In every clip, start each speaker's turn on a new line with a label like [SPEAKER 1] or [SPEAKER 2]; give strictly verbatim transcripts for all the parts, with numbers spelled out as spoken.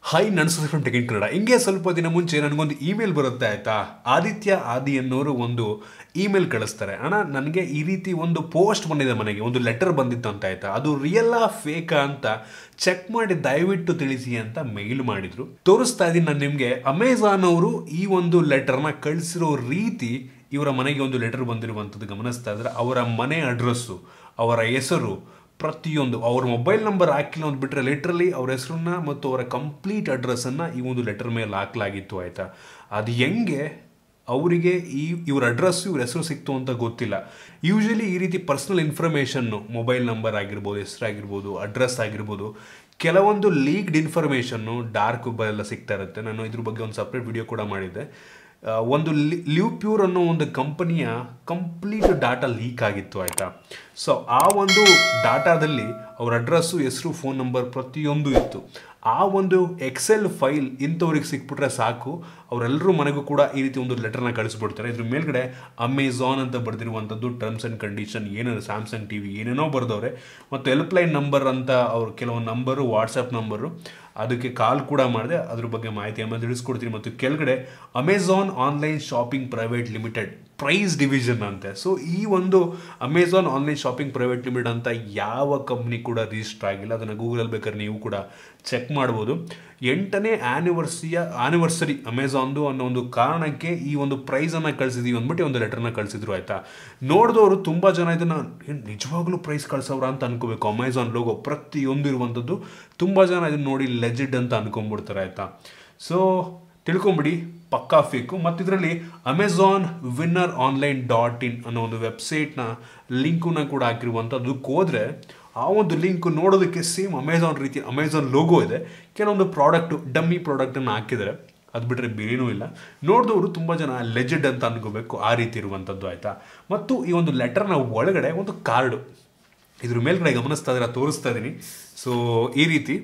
[SPEAKER 1] Hi ನನ್ಸು from tech in Kannada. ಹಿಂಗೆ ಸ್ವಲ್ಪ ದಿನ ಮುಂಚೆ ನನಗೊಂದು ಇಮೇಲ್ ಬರುತ್ತೆ ಆಯಿತಾ. ಆದಿತ್ಯ ಆದಿ ಅನ್ನೋರು ಒಂದು ಇಮೇಲ್ ಕಳಿಸ್ತಾರೆ, ಅಣ್ಣ ನನಗೆ ಈ ರೀತಿ ಒಂದು ಪೋಸ್ಟ್ ಬಂದಿದೆ, ಮನೆಗೆ ಒಂದು ಲೆಟರ್ ಬಂದಿತ್ತು ಅಂತ ಆಯಿತಾ, ಅದು ರಿಯಲ್ಲಾ ಫೇಕಾ ಅಂತ ಚೆಕ್ ಮಾಡಿ ದಯವಿಟ್ಟು ತಿಳಿಸಿ ಅಂತ ಮೇಲ್ ಮಾಡಿದ್ರು. ತೋರಿಸ್ತಾ ಇದ್ದೀನಿ ನಾನು ನಿಮಗೆ. ಅಮೆಝಾನ್ ಅವರು ಈ ಒಂದು ಲೆಟರ್ನ ಕಳಿಸಿರೋ ರೀತಿ, ಇವರ ಮನೆಗೆ ಒಂದು ಲೆಟರ್ ಬಂದಿರುವಂಥದ್ದು ಗಮನಿಸ್ತಾ ಇದ್ರೆ ಅವರ ಮನೆ ಅಡ್ರೆಸ್ಸು, ಅವರ ಹೆಸರು, ಪ್ರತಿಯೊಂದು ಅವ್ರ ಮೊಬೈಲ್ ನಂಬರ್ ಹಾಕಿಲ್ಲ ಅಂತ ಬಿಟ್ಟರೆ ಲಿಟ್ರಲಿ ಅವ್ರ ಹೆಸರನ್ನ ಮತ್ತು ಅವರ ಕಂಪ್ಲೀಟ್ ಅಡ್ರೆಸ್ಸನ್ನು ಈ ಒಂದು ಲೆಟರ್ ಮೇಲೆ ಹಾಕಲಾಗಿತ್ತು ಆಯಿತಾ. ಅದು ಹೆಂಗೆ ಅವರಿಗೆ ಈ ಇವ್ರ ಅಡ್ರೆಸ್ಸು ಇವ್ರ ಹೆಸರು ಸಿಕ್ತು ಅಂತ ಗೊತ್ತಿಲ್ಲ. ಯೂಶಲಿ ಈ ರೀತಿ ಪರ್ಸ್ನಲ್ ಇನ್ಫಾರ್ಮೇಷನ್ನು, ಮೊಬೈಲ್ ನಂಬರ್ ಆಗಿರ್ಬೋದು, ಹೆಸರಾಗಿರ್ಬೋದು, ಅಡ್ರೆಸ್ ಆಗಿರ್ಬೋದು, ಕೆಲವೊಂದು ಲೀಕ್ಡ್ ಇನ್ಫಾರ್ಮೇಷನ್ನು ಡಾರ್ಕ್ ವೆಬ್ ಎಲ್ಲ ಸಿಗ್ತಾ ಇರುತ್ತೆ. ನಾನು ಇದ್ರ ಬಗ್ಗೆ ಒಂದು ಸಪ್ರೇಟ್ ವಿಡಿಯೋ ಕೂಡ ಮಾಡಿದ್ದೆ. ಒಂದು ಲಿವ್ ಪ್ಯೂರ್ ಅನ್ನೋ ಒಂದು ಕಂಪನಿಯ ಕಂಪ್ಲೀಟ್ ಡಾಟಾ ಲೀಕ್ ಆಗಿತ್ತು ಆಯಿತಾ. ಸೊ ಆ ಒಂದು ಡಾಟಾದಲ್ಲಿ ಅವ್ರ ಅಡ್ರೆಸ್ಸು, ಹೆಸರು, ಫೋನ್ ನಂಬರ್ ಪ್ರತಿಯೊಂದು ಇತ್ತು. ಆ ಒಂದು ಎಕ್ಸೆಲ್ ಫೈಲ್ ಇಂಥವ್ರಿಗೆ ಸಿಕ್ಬಿಟ್ರೆ ಸಾಕು, ಅವರೆಲ್ಲರೂ ಮನೆಗೂ ಕೂಡ ಈ ರೀತಿ ಒಂದು ಲೆಟರ್ನ ಕಳಿಸ್ಬಿಡ್ತಾರೆ. ಇದ್ರ ಮೇಲ್ಗಡೆ ಅಮೆಝಾನ್ ಅಂತ ಬರೆದಿರುವಂಥದ್ದು, ಟರ್ಮ್ಸ್ ಆ್ಯಂಡ್ ಕಂಡೀಷನ್, ಏನೇನು ಸ್ಯಾಮ್ಸಂಗ್ ಟಿ ವಿ ಏನೇನೋ ಬರೆದವ್ರೆ, ಮತ್ತು ಹೆಲ್ಪ್ಲೈನ್ ನಂಬರ್ ಅಂತ ಅವ್ರ ಕೆಲವೊಂದು ನಂಬರು, ವಾಟ್ಸಪ್ ನಂಬರು, ಅದಕ್ಕೆ ಕಾಲ್ ಕೂಡ ಮಾಡಿದೆ. ಅದ್ರ ಬಗ್ಗೆ ಮಾಹಿತಿ ಆಮೇಲೆ ತಿಳಿಸ್ಕೊಡ್ತೀನಿ. ಮತ್ತು ಕೆಳಗಡೆ Amazon online shopping private limited price division ಅಂತೆ. ಸೊ ಈ ಒಂದು Amazon online shopping private limited ಅಂತ ಯಾವ ಕಂಪ್ನಿ ಕೂಡ ರಿಜಿಸ್ಟರ್ ಆಗಿಲ್ಲ. ಅದನ್ನು ಗೂಗಲಲ್ಲಿ ಬೇಕಾದ್ರೆ ನೀವು ಕೂಡ ಚೆಕ್ ಮಾಡ್ಬೋದು. ಎಂಟನೇ ಆ್ಯನಿವರ್ಸಿಯ ಆ್ಯನಿವರ್ಸರಿ ಅಮೆಝಾನ್ದು ಅನ್ನೋ ಒಂದು ಕಾರಣಕ್ಕೆ ಈ ಒಂದು ಪ್ರೈಸನ್ನು ಕಳಿಸಿದೀವಿ ಅಂದ್ಬಿಟ್ಟು ಒಂದು ಲೆಟರ್ನ ಕಳಿಸಿದ್ರು ಆಯಿತಾ. ನೋಡಿದವರು ತುಂಬ ಜನ ಇದನ್ನು ನಿಜವಾಗ್ಲೂ ಪ್ರೈಸ್ ಕಳ್ಸೋರ ಅಂತ ಅನ್ಕೋಬೇಕು. ಅಮೆಝಾನ್ ಲೋಗೋ ಪ್ರತಿಯೊಂದು ಇರುವಂಥದ್ದು, ತುಂಬ ಜನ ಇದನ್ನು ನೋಡಿ ಲೆಜಿಡ್ ಅಂತ ಅನ್ಕೊಂಡ್ಬಿಡ್ತಾರೆ ಆಯಿತಾ. ಸೊ ತಿಳ್ಕೊಂಬಿಡಿ, ಪಕ್ಕಾ ಫೇಕು. ಮತ್ತು ಇದರಲ್ಲಿ Amazon winner online dot in ಅನ್ನೋ ಒಂದು ವೆಬ್ಸೈಟ್ನ ಲಿಂಕನ್ನ ಕೂಡ ಹಾಕಿರುವಂಥದ್ದಕ್ಕೆ ಹೋದರೆ ಆ ಒಂದು ಲಿಂಕ್ ನೋಡೋದಕ್ಕೆ ಸೇಮ್ ಅಮೆಝಾನ್ ರೀತಿ ಅಮೆಝಾನ್ ಲೋಗೋ ಇದೆ. ಕೆಲವೊಂದು ಪ್ರಾಡಕ್ಟು, ಡಮ್ಮಿ ಪ್ರಾಡಕ್ಟನ್ನು ಹಾಕಿದ್ದಾರೆ, ಅದು ಬಿಟ್ಟರೆ ಬೇರೇನೂ ಇಲ್ಲ. ನೋಡಿದವರು ತುಂಬ ಜನ ಲೆಜೆಡ್ ಅಂತ ಅನ್ಕೋಬೇಕು, ಆ ರೀತಿ ಇರುವಂಥದ್ದು ಆಯಿತಾ. ಮತ್ತು ಈ ಒಂದು ಲೆಟರ್ನ ಒಳಗಡೆ ಒಂದು ಕಾರ್ಡು, ಇದ್ರ ಮೇಲ್ಗಡೆ ಗಮನಿಸ್ತಾ ಇದ್ರೆ ತೋರಿಸ್ತಾ ಇದ್ದೀನಿ. ಸೊ ಈ ರೀತಿ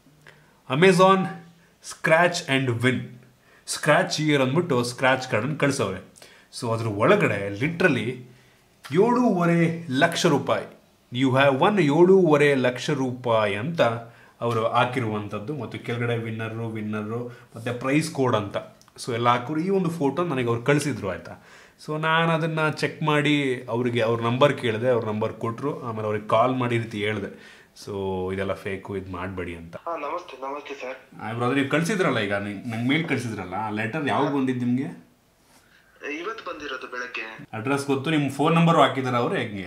[SPEAKER 1] Amazon scratch and win, scratch here ಅಂದ್ಬಿಟ್ಟು ಸ್ಕ್ರ್ಯಾಚ್ ಕಾರ್ಡನ್ನು ಕಳಿಸವ್ರೆ. ಸೊ ಅದ್ರ ಒಳಗಡೆ ಲಿಟ್ರಲಿ ಏಳೂವರೆ ಲಕ್ಷ ರೂಪಾಯಿ, ಯು ಹ್ಯಾವ್ ಒನ್ ಏಳೂವರೆ ಲಕ್ಷ ರೂಪಾಯಿ ಅಂತ ಅವರು ಹಾಕಿರುವಂಥದ್ದು. ಮತ್ತು ಕೆಳಗಡೆ ವಿನ್ನರು ವಿನ್ನರು ಮತ್ತು ಪ್ರೈಸ್ ಕೋಡ್ ಅಂತ ಸೊ ಎಲ್ಲ ಹಾಕೋರು. ಈ ಒಂದು ಫೋಟೋ ನನಗೆ ಅವ್ರು ಕಳಿಸಿದ್ರು ಆಯಿತಾ. ಸೊ ನಾನು ಅದನ್ನು ಚೆಕ್ ಮಾಡಿ ಅವರಿಗೆ ಅವ್ರ ನಂಬರ್ ಕೇಳಿದೆ, ಅವ್ರ ನಂಬರ್ ಕೊಟ್ಟರು. ಆಮೇಲೆ ಅವ್ರಿಗೆ ಕಾಲ್ ಮಾಡಿ ರೀತಿ ಹೇಳಿದೆ, ಸೊ ಇದೆಲ್ಲ ಫೇಕು, ಇದು ಮಾಡಬೇಡಿ ಅಂತ.
[SPEAKER 2] ನಮಸ್ತೆ ನಮಸ್ತೆ ಸರ್.
[SPEAKER 1] ಬ್ರದರ್, ನೀವು ಕಳಿಸಿದ್ರಲ್ಲ ಈಗ ನಂಗೆ ಮೇಲ್ ಕಳಿಸಿದ್ರಲ್ಲ, ಆ ಲೆಟರ್ ಯಾವಾಗ ಬಂದಿದ್ದು ನಿಮಗೆ?
[SPEAKER 2] ಇವತ್ತು ಬಂದಿರೋದು ಬೆಳಗ್ಗೆ.
[SPEAKER 1] ಅಡ್ರೆಸ್ ಗೊತ್ತು, ನಿಮ್ಮ ಫೋನ್ ನಂಬರು ಹಾಕಿದಾರೆ ಅವರು? ಹೆಂಗೆ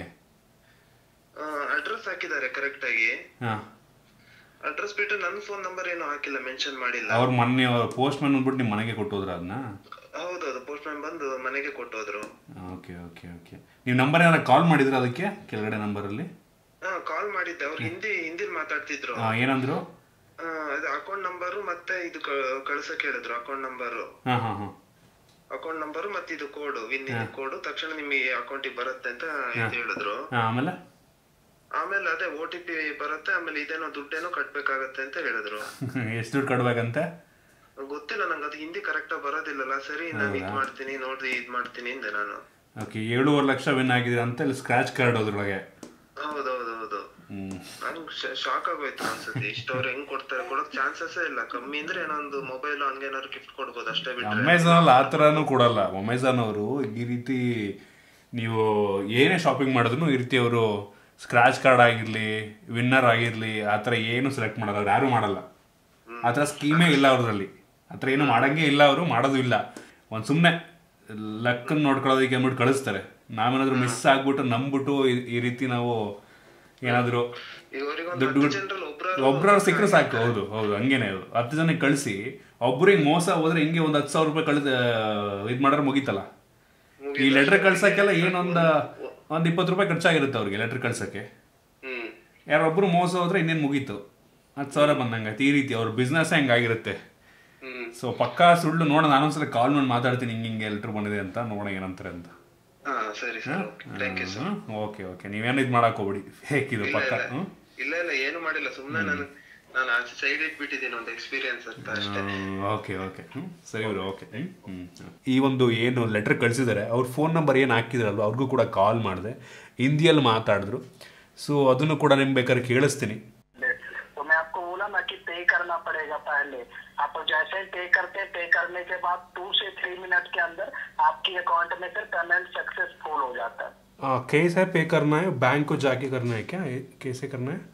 [SPEAKER 2] ಅಡ್ರೆಸ್ ಹಾಕಿದ್ದಾರೆ ಕರೆಕ್ಟ್ ಆಗಿ.
[SPEAKER 1] ಹಾಂ,
[SPEAKER 2] ಅಡ್ರೆಸ್ ಬಿಟ್ಟು ನನ್ನ ಫೋನ್ ನಂಬರ್ ಏನು ಹಾಕಿಲ್ಲ, ಮೆನ್ಷನ್ ಮಾಡಿಲ್ಲ.
[SPEAKER 1] ಅವ್ರ ಮೊನ್ನೆ ಪೋಸ್ಟ್ ಮ್ಯಾನ್ ಬಂದ್ಬಿಟ್ಟು ನಿಮ್ಮ ಮನೆಗೆ ಕೊಟ್ಟೋದ್ರ ಅದನ್ನ?
[SPEAKER 2] ಹೌದೌದು, ಪೋಸ್ಟ್ ಮ್ಯಾನ್ ಬಂದು ಮನೆಗೆ ಕೊಟ್ಟೋದ್ರು.
[SPEAKER 1] Okay okay okay. ನೀವು ನಂಬರ್ ಏನಾರ ಕಾಲ್ ಮಾಡಿದ್ರೆ ಅದಕ್ಕೆ ಕೆಳಗಡೆ ನಂಬರಲ್ಲಿ?
[SPEAKER 2] ಹಾ, ಕಾಲ್ ಮಾಡಿದ್ದೆ. ಅವ್ರು ಹಿಂದಿ ಹಿಂದಿಲ್ ಮಾತಾಡ್ತಿದ್ರು.
[SPEAKER 1] ಏನಂದ್ರು?
[SPEAKER 2] ಅದು ಅಕೌಂಟ್ ನಂಬರು ಮತ್ತೆ ಇದು ಕಳ್ಸಕ್ ಹೇಳಿದ್ರು. ಅಕೌಂಟ್ ನಂಬರು
[SPEAKER 1] ಹಾಂ ಹಾಂ ಹಾಂ
[SPEAKER 2] ಅಕೌಂಟ್ ನಂಬರು ಮತ್ತೆ ಇದು ಕೋಡ್, ವಿನ್ ಕೋಡ್ ತಕ್ಷಣ ನಿಮಗೆ ಅಕೌಂಟಿಗೆ ಬರುತ್ತೆ ಅಂತ ಹೇಳಿದ್ರು.
[SPEAKER 1] ಆಮೇಲೆ
[SPEAKER 2] ಆಮೇಲೆ ಅದೇ ಓ ಟಿ ಪಿ ಬರುತ್ತೆ, ಆಮೇಲೆ ಇದೇನೋ ದುಡ್ಡೇನೋ ಕಟ್ಬೇಕಾಗತ್ತೆ ಅಂತ ಹೇಳಿದ್ರು.
[SPEAKER 1] ಎಷ್ಟು ದುಡ್ಡು ಕಟ್ಬೇಕಂತೆ
[SPEAKER 2] ಗೊತ್ತಿಲ್ಲ ನಂಗೆ, ಅದು ಹಿಂದಿ ಕರೆಕ್ಟ್ ಆಗಿ ಬರೋದಿಲ್ಲಲ್ಲ. ಸರಿ, ನಾನು ಇದ್ ಮಾಡ್ತೀನಿ ನೋಡ್ರಿ, ಇದ್ ಮಾಡ್ತೀನಿ ಅಂದೆ ನಾನು.
[SPEAKER 1] ಓಕೆ, ಏಳೂವರೆ ಲಕ್ಷ ವಿನ್ ಆಗಿದ್ರೆ ಅಂತ ಇಲ್ಲಿ ಸ್ಕ್ರಾಚ್ ಕಾರ್ಡ್ ಅದ್ರೊಳಗೆ.
[SPEAKER 2] ಹೌದೌದೌದು, ನಂಗೆ ಶಾಕ್ ಆಗೋಯ್ತು ಅನ್ಸುತ್ತೆ. ಇಷ್ಟವ್ರು ಹೆಂಗ್ ಕೊಡ್ತಾರೆ, ಕೊಡೋಕ್ ಚಾನ್ಸಸ್ ಇಲ್ಲ. ಕಮ್ಮಿ ಅಂದ್ರೆ ಏನೊಂದು ಮೊಬೈಲ್ ಹಂಗೇನಾದ್ರು ಗಿಫ್ಟ್ ಕೊಡ್ಬೋದು ಅಷ್ಟೇ ಬಿಟ್ಟು.
[SPEAKER 1] ಅಮೆಝಾನ್ ಅಲ್ಲಿ ಆ ಥರನೂ ಕೊಡಲ್ಲ. ಅಮೆಝಾನ್ ಅವರು ಈ ರೀತಿ ನೀವು ಏನೇ ಶಾಪಿಂಗ್ ಮಾಡಿದ್ರು ಈ ರೀತಿ ಅವರು ಸ್ಕ್ರಾಚ್ ಕಾರ್ಡ್ ಆಗಿರಲಿ, ವಿನ್ನರ್ ಆಗಿರಲಿ, ಆ ಥರ ಏನು ಸೆಲೆಕ್ಟ್ ಮಾಡಲ್ಲ, ಅವ್ರು ಯಾರು ಮಾಡಲ್ಲ. ಆ ಥರ ಸ್ಕೀಮೇ ಇಲ್ಲ ಅವ್ರಲ್ಲಿ. ಆ ಥರ ಏನು ಮಾಡೋಂಗೇ ಇಲ್ಲ, ಅವರು ಮಾಡೋದು ಇಲ್ಲ. ಒಂದು ಸುಮ್ಮನೆ ಲಕ್ಕನ್ನು ನೋಡ್ಕೊಳ್ಳೋದಕ್ಕೆ ಅಂದ್ಬಿಟ್ಟು ಕಳಿಸ್ತಾರೆ. ನಾವೇನಾದರೂ ಮಿಸ್ ಆಗ್ಬಿಟ್ಟು ನಂಬಿಬಿಟ್ಟು ಈ ರೀತಿ ನಾವು ಏನಾದರೂ ದುಡ್ಡು ಒಬ್ರವ್ರು ಸಿಕ್ಕರೆ ಸಾಕು. ಹೌದು ಹೌದು, ಹಂಗೇನೆ. ಅದು ಹತ್ತು ಜನಕ್ಕೆ ಕಳಿಸಿ ಒಬ್ರಿಗೆ ಮೋಸ ಹೋದ್ರೆ ಹಿಂಗೆ ಒಂದು ಹತ್ತು ಸಾವಿರ ರೂಪಾಯಿ ಕಳಿದ ಇದು ಮಾಡಿದ್ರೆ ಮುಗೀತಲ್ಲ. ಈ ಲೆಟ್ರ್ ಕಳ್ಸೋಕ್ಕೆಲ್ಲ ಏನೊಂದು ಒಂದು ಇಪ್ಪತ್ತು ರೂಪಾಯಿ ಖರ್ಚಾಗಿರುತ್ತೆ ಅವ್ರಿಗೆ ಲೆಟ್ರ್ ಕಳ್ಸೋಕ್ಕೆ. ಯಾರೊಬ್ಬರು ಮೋಸ ಹೋದ್ರೆ ಇನ್ನೇನು ಮುಗೀತು, ಹತ್ತು ಸಾವಿರ ಬಂದಂಗಾಯ್ತು. ಈ ರೀತಿ ಅವ್ರ ಬಿಸ್ನೆಸ್ ಹೆಂಗಾಗಿರುತ್ತೆ. ಸೊ ಪಕ್ಕಾ ಸುಳ್ಳು. ನೋಡೋಣ, ನಾನೊಂದ್ಸಲ ಕಾಲ್ ಮಾಡಿ ಮಾತಾಡ್ತೀನಿ, ಹಿಂಗೆ ಹಿಂಗೆ ಲೆಟ್ರ್ ಬಂದಿದೆ ಅಂತ, ನೋಡೋಣ ಏನಂತಾರೆ ಅಂತ. ಓಕೆ ಓಕೆ, ನೀವೇನು ಇದು ಮಾಡಕ್ ಹೋಗ್ಬಿಡಿ, ಹೇಗಿದು ಪಕ್ಕ.
[SPEAKER 2] ಇಲ್ಲ ಇಲ್ಲ, ಏನು ಮಾಡಿಲ್ಲ, ಸುಮ್ಮನೆ ನಾನು ನಾನು ಆಚೆ ಸೈಡ್ ಇಟ್ಬಿಟ್ಟಿದ್ದೀನಿ, ಒಂದು ಎಕ್ಸ್ಪೀರಿಯನ್ಸ್ ಅಂತ ಅಷ್ಟೇ.
[SPEAKER 1] ಓಕೆ ಓಕೆ, ಸರಿ ಬ್ರೋ, ಓಕೆ. ಈ ಒಂದು ಏನು ಲೆಟರ್ ಕಳಿಸಿದ್ದಾರೆ, ಅವ್ರ ಫೋನ್ ನಂಬರ್ ಏನು ಹಾಕಿದ್ರಲ್ವ ಅವ್ರಿಗೂ ಕೂಡ ಕಾಲ್ ಮಾಡಿದೆ, ಹಿಂದಿಯಲ್ಲಿ ಮಾತಾಡಿದ್ರು. ಸೊ ಅದನ್ನು ಕೂಡ ನಿಮ್ಗೆ ಬೇಕಾದ್ರೆ ಕೇಳಿಸ್ತೀನಿ.
[SPEAKER 3] ना ना कि पे करना पड़ेगा पहले। आप जैसे ही पे करते हैं, पे करने के बाद टू से थ्री मिनट के अंदर आपकी अकाउंट में फिर पेमेंट सक्सेसफुल हो जाता है।
[SPEAKER 1] हाँ, कैसे पे करना है? बैंक को जाके करना है क्या? कैसे करना है?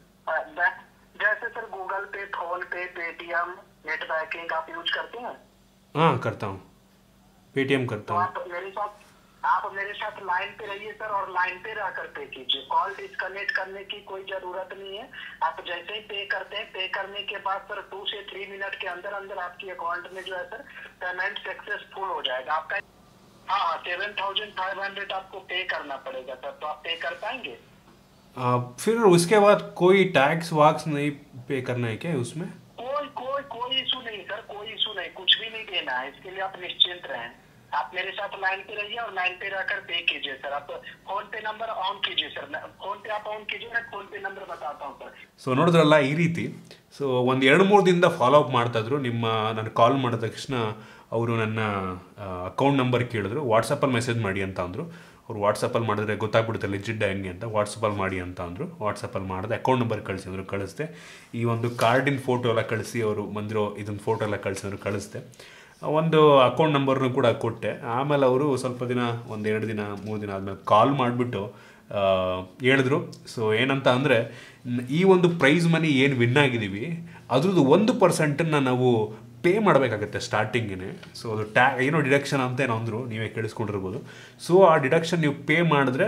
[SPEAKER 3] जैसे sir Google Pay, PhonePe, Paytm, net banking आप यूज करते हैं?
[SPEAKER 1] हाँ करता हूँ, पेटीएम करता
[SPEAKER 3] तो
[SPEAKER 1] हूँ।
[SPEAKER 3] आप मेरे साथ आप मेरे साथ लाइन पे रहिए सर, और लाइन पे रहकर पे कीजिए। कॉल डिस्कनेक्ट करने की कोई जरूरत नहीं है। आप जैसे ही पे करते हैं, पे करने के बाद सर टू से थ्री मिनट के अंदर अंदर आपकी अकाउंट में जो है सर पेमेंट सक्सेसफुल हो जाएगा आपका। हाँ, सेवन थाउजेंड फाइव हंड्रेड आपको पे करना पड़ेगा सर, तो आप पे कर पाएंगे?
[SPEAKER 1] आ, फिर उसके बाद कोई टैक्स वाक्स नहीं पे करना है क्या उसमें?
[SPEAKER 3] कोई कोई कोई इशू नहीं सर, कोई इशू नहीं, कुछ भी नहीं देना है। इसके लिए आप निश्चिंत रहें। आप मेरे साथ लाइन पे रहिए और लाइन पे रहकर पे कीजिए सर। आप फोन पे नंबर ऑन कीजिए सर, फोन पे आप ऑन कीजिए, मैं फोन पे नंबर बताता हूँ सर।
[SPEAKER 1] ಸೊ ನೋಡಿದ್ರಲ್ಲ ಈ ರೀತಿ. ಸೊ ಒಂದು ಎರಡು ಮೂರು ದಿನದ ಫಾಲೋ ಅಪ್ ಮಾಡ್ತಾಯಿದ್ರು. ನಿಮ್ಮ ನಾನು ಕಾಲ್ ಮಾಡಿದ ತಕ್ಷಣ ಅವರು ನನ್ನ ಅಕೌಂಟ್ ನಂಬರ್ ಕೇಳಿದ್ರು, ವಾಟ್ಸಪ್ಪಲ್ಲಿ ಮೆಸೇಜ್ ಮಾಡಿ ಅಂತ ಅಂದರು. ಅವ್ರು ವಾಟ್ಸಪ್ಪಲ್ಲಿ ಮಾಡಿದ್ರೆ ಗೊತ್ತಾಗ್ಬಿಡುತ್ತೆ ಲೆಜಿಡ್ ಹೆಂಗೆ ಅಂತ. ವಾಟ್ಸಪ್ಪಲ್ಲಿ ಮಾಡಿ ಅಂತ ಅಂದರು. ವಾಟ್ಸಪ್ಪಲ್ಲಿ ಮಾಡಿದೆ, ಅಕೌಂಟ್ ನಂಬರ್ ಕಳಿಸಿದ್ರು, ಕಳಿಸ್ದೆ. ಈ ಒಂದು ಕಾರ್ಡಿನ ಫೋಟೋ ಎಲ್ಲ ಕಳಿಸಿ ಅವರು ಬಂದಿರೋ ಇದೊಂದು ಫೋಟೋ ಎಲ್ಲ ಕಳಿಸಿದ್ರು, ಕಳಿಸ್ದೆ. ಒಂದು ಅಕೌಂಟ್ ನಂಬರ್ನು ಕೂಡ ಕೊಟ್ಟೆ. ಆಮೇಲೆ ಅವರು ಸ್ವಲ್ಪ ದಿನ ಒಂದು ಎರಡು ದಿನ ಮೂರು ದಿನ ಆದಮೇಲೆ ಕಾಲ್ ಮಾಡಿಬಿಟ್ಟು ಹೇಳಿದ್ರು. ಸೊ ಏನಂತ ಅಂದರೆ, ಈ ಒಂದು ಪ್ರೈಸ್ ಮನಿ ಏನು ವಿನ್ ಆಗಿದ್ದೀವಿ ಅದ್ರದ್ದು ಒಂದು ಪರ್ಸೆಂಟನ್ನು ನಾವು ಪೇ ಮಾಡಬೇಕಾಗತ್ತೆ ಸ್ಟಾರ್ಟಿಂಗೇ. ಸೊ ಅದು ಟ್ಯಾ ಏನೋ ಡಿಡಕ್ಷನ್ ಅಂತ ಏನೋ ಅಂದರು, ನೀವೇ ಕೇಳಿಸ್ಕೊಂಡಿರ್ಬೋದು. ಸೊ ಆ ಡಿಡಕ್ಷನ್ ನೀವು ಪೇ ಮಾಡಿದ್ರೆ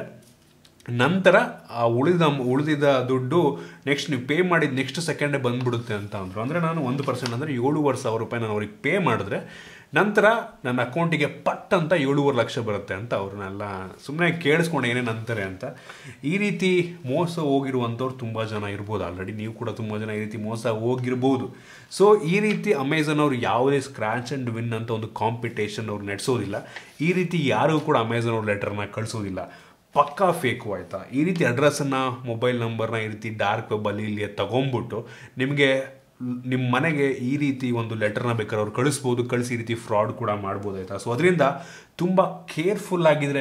[SPEAKER 1] ನಂತರ ಆ ಉಳಿದ ಉಳಿದಿದ್ದ ದುಡ್ಡು ನೆಕ್ಸ್ಟ್ ನೀವು ಪೇ ಮಾಡಿದ ನೆಕ್ಸ್ಟ್ ಸೆಕೆಂಡೇ ಬಂದುಬಿಡುತ್ತೆ ಅಂತ ಅಂದರು. ಅಂದರೆ ನಾನು ಒಂದು ಪರ್ಸೆಂಟ್ ಅಂದರೆ ಏಳುವರೆ ಸಾವಿರ ರೂಪಾಯಿ ನಾನು ಅವ್ರಿಗೆ ಪೇ ಮಾಡಿದ್ರೆ ನಂತರ ನನ್ನ ಅಕೌಂಟಿಗೆ ಪಟ್ ಅಂತ ಏಳುವರೆ ಲಕ್ಷ ಬರುತ್ತೆ ಅಂತ ಅವ್ರನ್ನೆಲ್ಲ ಸುಮ್ಮನೆ ಕೇಳಿಸ್ಕೊಂಡು ಏನೇನು ಅಂತಾರೆ ಅಂತ. ಈ ರೀತಿ ಮೋಸ ಹೋಗಿರುವಂಥವ್ರು ತುಂಬ ಜನ ಇರ್ಬೋದು. ಆಲ್ರೆಡಿ ನೀವು ಕೂಡ ತುಂಬ ಜನ ಈ ರೀತಿ ಮೋಸ ಹೋಗಿರ್ಬೋದು. ಸೊ ಈ ರೀತಿ ಅಮೆಝಾನ್ ಅವರು ಯಾವುದೇ ಸ್ಕ್ರ್ಯಾಚ್ ಆ್ಯಂಡ್ ವಿನ್ ಅಂತ ಒಂದು ಕಾಂಪಿಟೇಷನ್ ಅವ್ರು ನಡೆಸೋದಿಲ್ಲ. ಈ ರೀತಿ ಯಾರಿಗೂ ಕೂಡ ಅಮೆಝಾನ್ ಅವ್ರ ಲೆಟರ್ನ ಕಳಿಸೋದಿಲ್ಲ. ಪಕ್ಕಾ ಫೇಕು ಆಯಿತಾ. ಈ ರೀತಿ ಅಡ್ರೆಸ್ಸನ್ನು, ಮೊಬೈಲ್ ನಂಬರ್ನ ಈ ರೀತಿ ಡಾರ್ಕ್ ವೆಬ್ಬಲ್ಲಿ ಇಲ್ಲಿ ತೊಗೊಂಬಿಟ್ಟು ನಿಮಗೆ ನಿಮ್ಮ ಮನೆಗೆ ಈ ರೀತಿ ಒಂದು ಲೆಟರ್ನ ಬೇಕಾದ್ರೆ ಅವ್ರು ಕಳಿಸ್ಬೋದು, ಕಳಿಸಿ ಈ ರೀತಿ ಫ್ರಾಡ್ ಕೂಡ ಮಾಡ್ಬೋದು ಆಯಿತಾ. ಸೊ ಅದರಿಂದ ತುಂಬ ಕೇರ್ಫುಲ್ ಆಗಿದ್ರೆ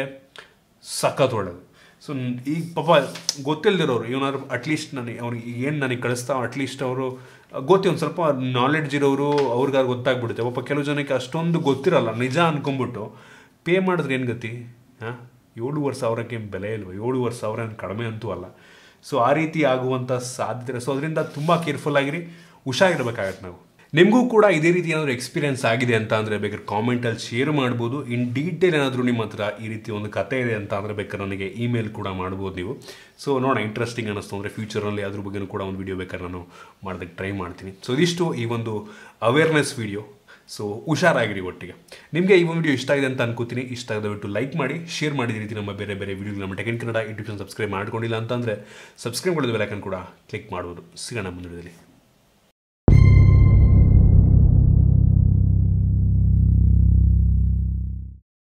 [SPEAKER 1] ಸಖತ್ ಒಳ್ಳೆಯದು. ಸೊ ಈಗ ಪಾಪ ಗೊತ್ತಿಲ್ಲದಿರೋರು ಇವನಾದ್ರು ಅಟ್ಲೀಸ್ಟ್ ನನಗೆ ಅವ್ರಿಗೆ ಏನು ನನಗೆ ಕಳಿಸ್ತಾ ಅಟ್ಲೀಸ್ಟ್ ಅವರು ಗೊತ್ತಿ ಒಂದು ಸ್ವಲ್ಪ ನಾಲೆಡ್ಜ್ ಇರೋರು ಅವ್ರಿಗಾರು ಗೊತ್ತಾಗ್ಬಿಡುತ್ತೆ. ಪಾಪ ಕೆಲವು ಜನಕ್ಕೆ ಅಷ್ಟೊಂದು ಗೊತ್ತಿರಲ್ಲ, ನಿಜ ಅಂದ್ಕೊಂಬಿಟ್ಟು ಪೇ ಮಾಡಿದ್ರೆ ಏನು ಗತಿ? ಹಾಂ, ಏಳುವರೆ ಸಾವಿರಕ್ಕೆ ಬೆಲೆ ಇಲ್ವ? ಏಳುವರೆ ಸಾವಿರ ಏನು ಕಡಿಮೆ ಅಂತೂ ಅಲ್ಲ. ಸೊ ಆ ರೀತಿ ಆಗುವಂಥ ಸಾಧ್ಯತೆ. ಸೊ ಅದರಿಂದ ತುಂಬ ಕೇರ್ಫುಲ್ ಆಗಿರಿ, ಹುಷಾರಿರ್ಬೇಕಾಗತ್ತೆ ನಾವು. ನಿಮಗೂ ಕೂಡ ಇದೇ ರೀತಿ ಏನಾದರೂ ಎಕ್ಸ್ಪೀರಿಯನ್ಸ್ ಆಗಿದೆ ಅಂತ ಅಂದರೆ ಬೇಕಾದ್ರೆ ಕಾಮೆಂಟಲ್ಲಿ ಶೇರ್ ಮಾಡ್ಬೋದು. ಇನ್ ಡೀಟೇಲ್ ಏನಾದರೂ ನಿಮ್ಮ ಹತ್ರ ಈ ರೀತಿ ಒಂದು ಕತೆ ಇದೆ ಅಂತ ಅಂದರೆ ಬೇಕಾದ್ರೆ ನನಗೆ ಇಮೇಲ್ ಕೂಡ ಮಾಡ್ಬೋದು ನೀವು. ಸೊ ನೋಡೋಣ, ಇಂಟ್ರೆಸ್ಟಿಂಗ್ ಅನ್ನಿಸ್ತು ಅಂದರೆ ಫ್ಯೂಚರಲ್ಲಿ ಅದ್ರ ಬಗ್ಗೆಯೂ ಕೂಡ ಒಂದು ವೀಡಿಯೋ ಬೇಕಾದ್ರೆ ನಾನು ಮಾಡೋದಕ್ಕೆ ಟ್ರೈ ಮಾಡ್ತೀನಿ. ಸೊ ಇದಿಷ್ಟು ಈ ಒಂದು ಅವೇರ್ನೆಸ್ ವೀಡಿಯೋ. ಸೊ ಹುಷಾರಾಗಿರಿ ಒಟ್ಟಿಗೆ. ನಿಮಗೆ ಈ ವಿಡಿಯೋ ಇಷ್ಟ ಆಗಿದೆ ಅಂತ ಅನ್ಕೋತೀನಿ. ಇಷ್ಟ ಆದಬಿಟ್ಟು ಲೈಕ್ ಮಾಡಿ, ಶೇರ್ ಮಾಡಿದ ರೀತಿ ನಮ್ಮ ಬೇರೆ ಬೇರೆ ವೀಡಿಯೋ ನಮ್ಮ tech in Kannada YouTube subscribe ಮಾಡ್ಕೊಂಡಿಲ್ಲ ಅಂತಂದರೆ ಸಬ್ಸ್ಕ್ರೈಬ್ ಮಾಡೋದು ಬೆಲ್ ಐಕಾನ್ ಕೂಡ ಕ್ಲಿಕ್ ಮಾಡ್ಬೋದು. ಸಿಗೋಣ ಮುಂದಿನದಲ್ಲಿ.